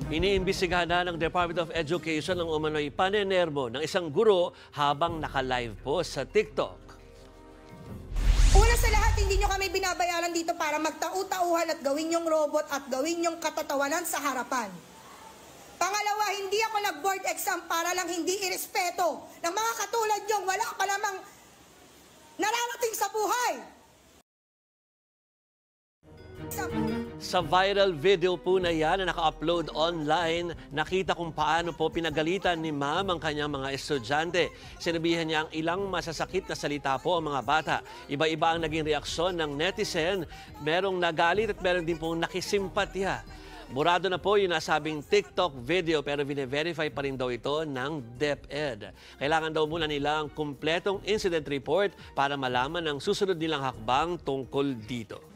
Iniimbestigahan na ng Department of Education ang umano'y panenermo ng isang guro habang naka-live po sa TikTok. Una sa lahat, hindi nyo kami binabayaran dito para magtau-tauhan at gawin yung robot at gawin yung katatawanan sa harapan. Pangalawa, hindi ako nag-board exam para lang hindi irespeto ng mga katulad nyo. Wala pa namang nararating sa buhay. Sa viral video po na yan na naka-upload online, nakita kung paano po pinagalitan ni ma'am ang kanyang mga estudyante. Sinabihan niya ang ilang masasakit na salita po ang mga bata. Iba-iba ang naging reaksyon ng netizen. Merong nagalit at meron din pong nakisimpatya. Burado na po yung nasabing TikTok video pero vine-verify pa rin daw ito ng DepEd. Kailangan daw muna nilang kumpletong incident report para malaman ang susunod nilang hakbang tungkol dito.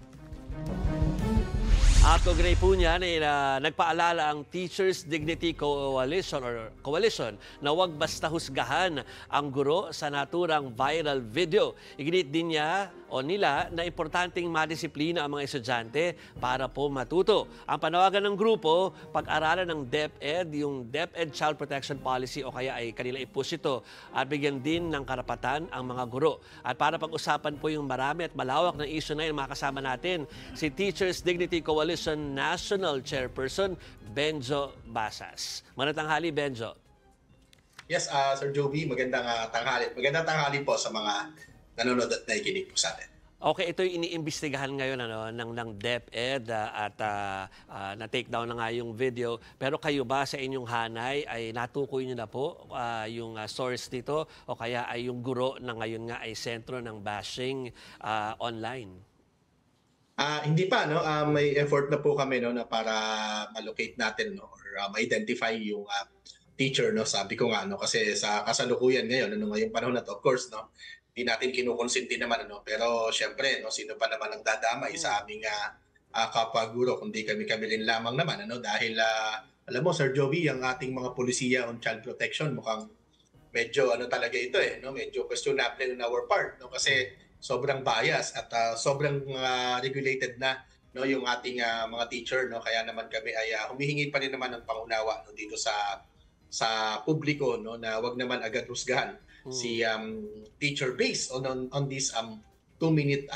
At kaugnay po niya na nagpaalala ang Teachers Dignity Coalition na huwag basta husgahan ang guro sa naturang viral video. Iginit din niya o nila na importanteng madisiplina ang mga estudyante para po matuto. Ang panawagan ng grupo, pag-aralan ng DepEd, yung DepEd Child Protection Policy o kaya ay kanila i-push ito at bigyan din ng karapatan ang mga guro. At para pag-usapan po yung marami at malawak na issue na yun, makasama natin si Teachers Dignity Coalition National Chairperson Benjo Basas. Magandang tanghali, Benjo. Yes, Sir Joby, magandang tanghali. Magandang tanghali po sa mga nanonood at nakikinig po sa atin. Okay, ito yung iniimbestigahan ngayon ng DepEd at na-take down na nga yung video. Pero kayo ba sa inyong hanay ay natukoy nyo na po yung source nito o kaya ay yung guro na ngayon nga ay sentro ng bashing online? Hindi pa, no? May effort na po kami, no, na para ma-locate natin, no, or ma-identify yung teacher, no. Sabi ko nga, no, kasi sa kasalukuyan ngayon, ngayong panahon na to, of course, no, hindi natin kinukonsinti naman, no, pero syempre, no, sino pa naman ang dadamay sa aming kapwa-guro, kundi kami rin lamang naman, ano, dahil alam mo, Sir Joby, ang ating mga polisiya on child protection mukhang medyo talaga ito, no, medyo questionable on our part, no, kasi sobrang bias at sobrang regulated na, no, yung ating mga teacher, no, kaya naman kami ay humihingi pa rin naman ng pangunawa, no, dito sa publiko, no, na wag naman agad husgahan si teacher based on this 2-minute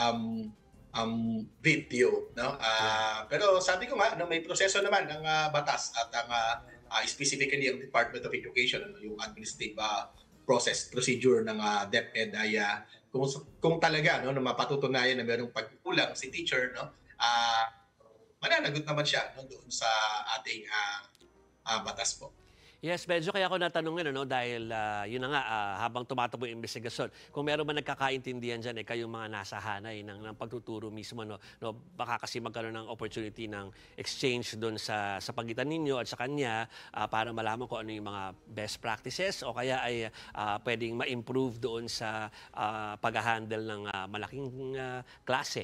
video, no. Pero sabi ko nga, no, may proseso naman ng batas at ang specifically ang Department of Education, no, yung administrative procedure ng DepEd ay kung talaga, no, na mapatutunayan na mayroong pagkukulang si teacher, no, mananagot naman siya, no, doon sa ating batas po. Yes, medyo kaya ako natanungin, ano, dahil yun na nga, habang tumatakbo yung investigasyon, kung meron man nagkakaintindihan dyan, kayong mga nasa hanay ng pagtuturo mismo, no, baka kasi magkaroon ng opportunity ng exchange doon sa pagitan ninyo at sa kanya para malaman kung ano yung mga best practices o kaya ay pwedeng ma-improve doon sa pag-handle ng malaking klase.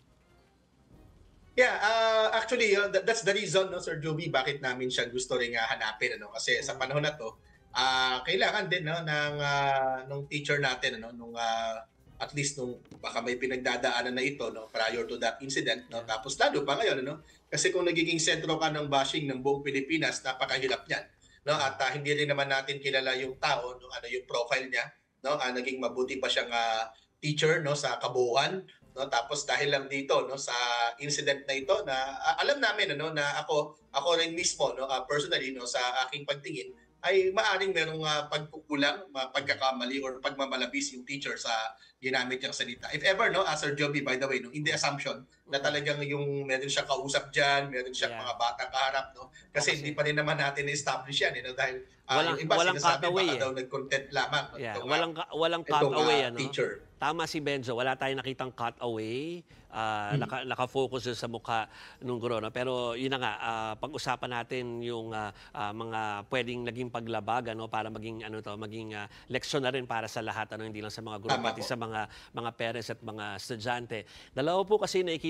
Yeah, actually, that's the reason, no, Sir Joby, bakit namin siya gusto ring hanapin, ano, kasi sa panahon na to, kailangan din, no, ng teacher natin, ano, nung at least nung baka may pinagdadaanan na ito, no, prior to that incident, no, tapos lalo pa ngayon, ano, kasi kung nagiging sentro ka ng bashing ng buong Pilipinas, napakahirap niyan, no, at hindi rin naman natin kilala yung tao, no, ano yung profile niya, no, naging mabuti pa siyang teacher, no, sa kabuuan. No, tapos dahil lang dito, no, sa incident na ito na alam namin, ano, na ako rin mismo, no, personally, no, sa aking pagtingin ay maaring merong pagkukulang, pagkakamali or pagmamalabis yung teacher sa ginamit niyang salita. If ever, no, Sir Joby, by the way, no, in the assumption na talagang yung meron siyang kausap dyan, meron siyang mga batang kaharap, no, kasi hindi pa rin naman natin establish yan, no, dahil yung iba sinasabi baka daw nag-content lamang. No, walang cut-away, ano? Teacher. Tama si Benjo, wala tayong nakitang cut-away, naka-focus sa mukha ng guro. No? Pero yun na nga, pag-usapan natin yung mga pwedeng naging paglabag, ano, para maging, maging leksyon na rin para sa lahat, ano, hindi lang sa mga guro, pati sa mga parents at mga estudyante. Dalawa po kasi nakikita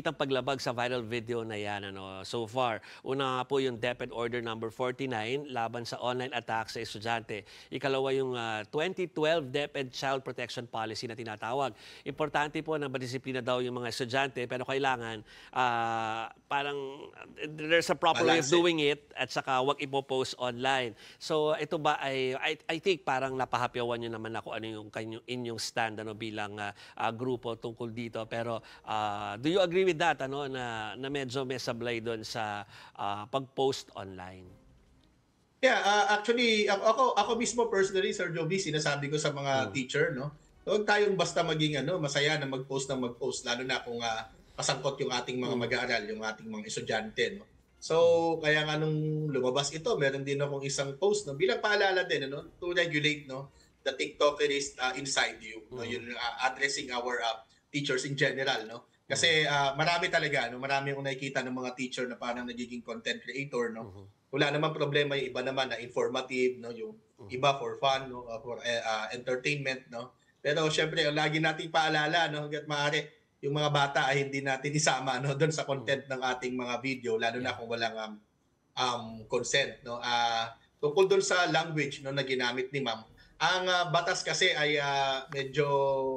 nakikitang paglabag sa viral video na yan so far. Una nga po yung DepEd Order number 49 laban sa online attack sa estudyante. Ikalawa yung 2012 DepEd Child Protection Policy na tinatawag. Importante po na madisiplina daw yung mga estudyante pero kailangan parang there's a proper way of doing it at saka wag ipopost online. So ito ba ay I think parang napahapyawan nyo naman ako ano yung inyong stand bilang grupo tungkol dito. Pero do you agree with that na medyo may sablay doon sa pag-post online? Yeah, actually ako mismo personally, Sir Joby, sinasabi ko sa mga teacher, huwag tayong basta maging masaya na mag-post lalo na kung kasangkot yung ating mga mag-aaral, yung ating mga estudyante, So, kaya nga nung lumabas ito, meron din akong isang post bilang paalala din to regulate the TikTokerist inside you, yun addressing our teachers in general, Kasi marami talaga, marami akong nakikita ng mga teacher na parang nagiging content creator, Wala naman problema, yung iba naman na informative, yung iba for fun, for entertainment, Pero syempre, lagi nating paalala, hangga't maaari, yung mga bata ay hindi natin isama doon sa content ng ating mga video, lalo na kung walang consent, tungkol doon sa language na ginamit ni Ma'am. Ang batas kasi ay medyo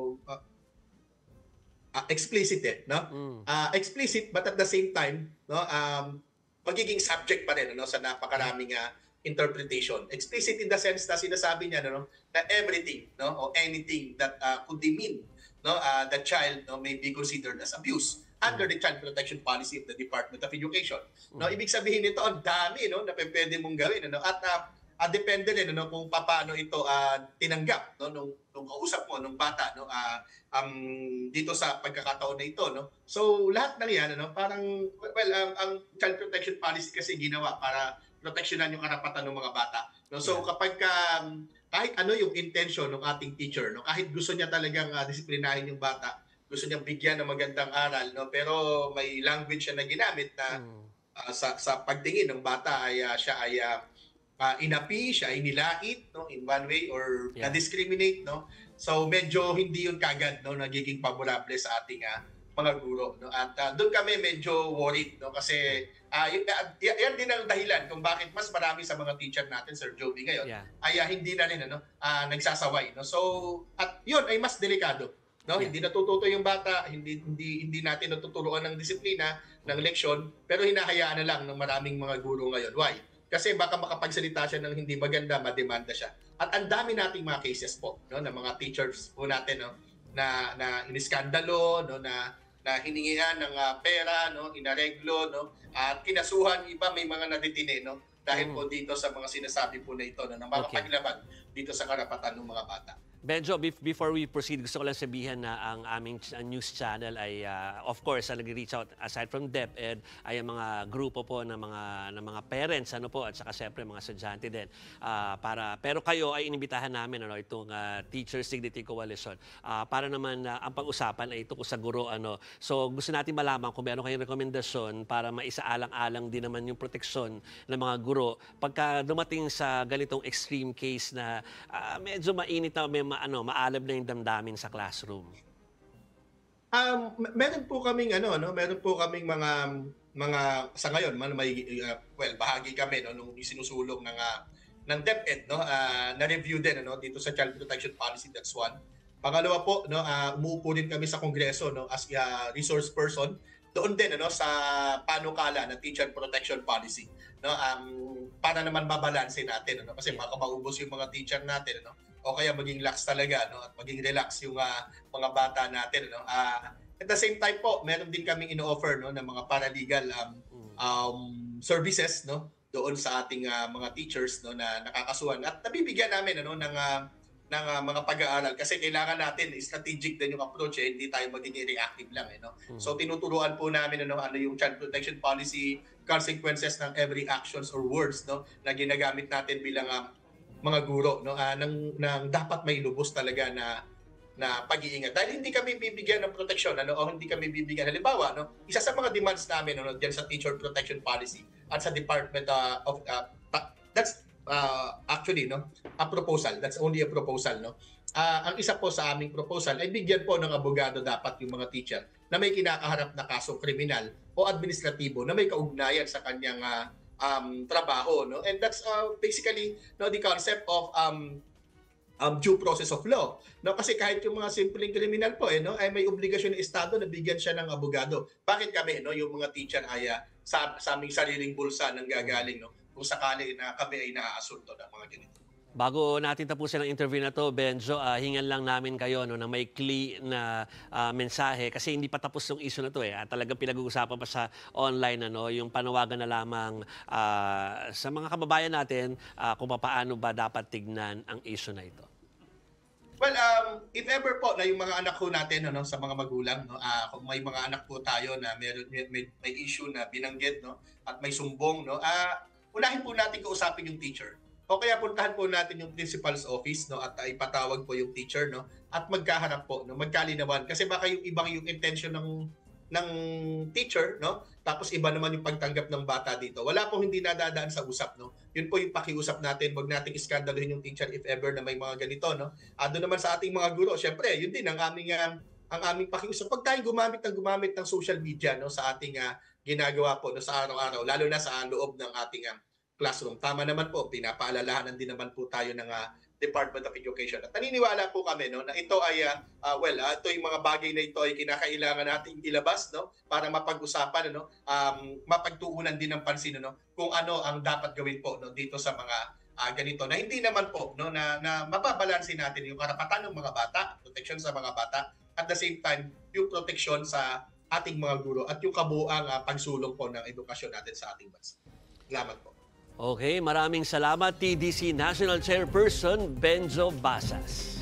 explicit explicit, but at the same time magiging subject pa rin sa napakaraming interpretation. Explicit in the sense na sinasabi niya na everything or anything that could mean the child may be considered as abuse under the Child Protection Policy of the Department of Education. Ibig sabihin nito, ang dami na pwede mong gawin at depende rin kung paano ito tinanggap nung kausap mo nung bata dito sa pagkakataon na ito So lahat ng yan parang ang Child Protection Policy kasi ginawa para proteksyonan yung karapatan ng mga bata. So kapag kahit ano yung intention ng ating teacher, kahit gusto niya talagang disiplinahin yung bata, gusto niyang bigyan ng magandang aral, pero may language siya na ginamit na sa pagtingin ng bata ay siya ay inapi, siya ay nilait in one way or na-discriminate. So medyo hindi yun kagad nagiging favorable sa ating mga guro. At doon kami medyo worried kasi yan din ang dahilan kung bakit mas marami sa mga teacher natin, Sir Joby, ngayon ay hindi na rin nagsasaway. So at yun ay mas delikado. Hindi natututo yung bata, hindi natin natuturuan ng disiplina, ng leksyon, pero hinahayaan na lang ng maraming mga guro ngayon. Why? Kasi baka makapagsalita siya ng hindi maganda, mademanda siya. At ang dami nating mga cases po ng mga teachers po natin na iniskandalo, na hiningihan ng pera, inareglo, at kinasuhan, iba may mga nadetine, dahil po dito sa mga sinasabi po na ito na makapaglabag dito sa karapatan ng mga bata. Benjo, before we proceed, gusto ko lang sabihin na ang aming news channel ay, of course, nag-reach out aside from DepEd, ay ang mga grupo po ng mga parents, at saka siyempre mga estudyante din. Pero kayo ay inimbitahan namin, itong Teachers Dignity Coalition, para naman ang pag-usapan ay ito sa guro. So gusto natin malaman kung meron kayong rekomendasyon para maisaalang-alang din naman yung proteksyon ng mga guro pagka dumating sa ganitong extreme case na medyo mainit na maalab na yung damdamin sa classroom. Meron po kaming meron po kaming mga sa ngayon may bahagi kami nung isinusulong ng DepEd na review din dito sa Child Protection Policy. That's one. Pangalawa po umuupo din kami sa Kongreso as a resource person doon din sa panukala ng Teacher Protection Policy para naman babalanse natin kasi baka maubos yung mga teacher natin o kaya maging lax talaga at maging relax yung mga bata natin at the same time po meron din kaming ino-offer ng mga paralegal services doon sa ating mga teachers na nakakasuhan at nabibigyan namin ng mga pag-aaral kasi kailangan natin strategic din yung approach hindi tayo magiging reactive lang So tinuturuan po namin ano yung Child Protection Policy, consequences ng every actions or words na ginagamit natin bilang mga guro nang dapat may lubos talaga na pag-iingat dahil hindi kami bibigyan ng proteksyon o hindi kami bibigyan halimbawa isa sa mga demands namin diyan sa Teacher Protection Policy at sa Department of that's actually a proposal, that's only a proposal ang isa po sa aming proposal ay bigyan po ng abogado dapat yung mga teacher na may kinakaharap na kasong kriminal o administratibo na may kaugnayan sa kanyang trabaho, no? And that's basically, no, the concept of due process of law, no? Kasi kahit yung mga simpleng kriminal po, no, ay may obligasyon ng estado na bigyan siya ng abogado. Bakit kami, no, yung mga teacher ay sa aming sariling bulsa nang gagaling, no, kung sakali na kami ay naaasunto ng mga ganito. Bago natin tapusin ang interview na to, Benjo, hingan lang namin kayo no, na may na mensahe kasi hindi pa tapos yung issue na to. Talagang pinag-uusapan pa sa online, ano, yung panawagan na lamang sa mga kababayan natin kung paano ba dapat tignan ang issue na ito. Well, if ever po na yung mga anak ko natin, no, sa mga magulang, no, kung may mga anak po tayo na may issue na binanggit, no, at may sumbong, no, unahin po natin kausapin yung teacher. O kaya puntahan po natin yung principal's office, no, at ipatawag po yung teacher, no, at magkaharap po, no, magkalinawan. Kasi baka yung ibang yung intention ng teacher, no, tapos iba naman yung pagtanggap ng bata dito. Wala pong hindi nadadaan sa usap, no. Yun po yung pakiusap natin. Wag nating iskandaluhin yung teacher if ever na may mga ganito, no. Doon naman sa ating mga guro, syempre, yun din ang aming pakiusap. Pag tayo gumamit ng social media, no, sa ating ginagawa po, no, sa araw-araw, lalo na sa loob ng ating classroom. Tama naman po, pinapaalalahanan din naman po tayo ng Department of Education. At naniniwala po kami, no, na ito ay, ito yung mga bagay na ito ay kinakailangan natin ilabas, no, para mapag-usapan, no, mapagtuunan din ng pansin, no, kung ano ang dapat gawin po, no, dito sa mga ganito. Na hindi naman po, no, na mababalansin natin yung karapatan ng mga bata, protection sa mga bata, at the same time, yung protection sa ating mga guro at yung kabuang pagsulong po ng edukasyon natin sa ating bansa. Salamat po. Okay, maraming salamat TDC National Chairperson Benjo Basas.